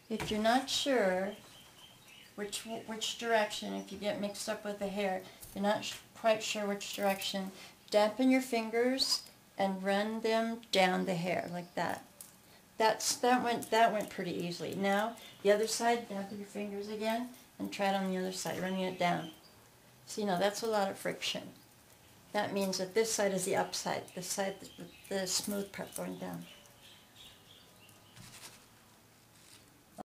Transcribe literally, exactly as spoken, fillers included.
If you're not sure which which direction, if you get mixed up with the hair, you're not quite sure which direction, dampen your fingers and run them down the hair like that. That's that went that went pretty easily. Now the other side, dampen your fingers again and try it on the other side, running it down. See, now that's a lot of friction. That means that this side is the upside, this side the, the smooth part going down.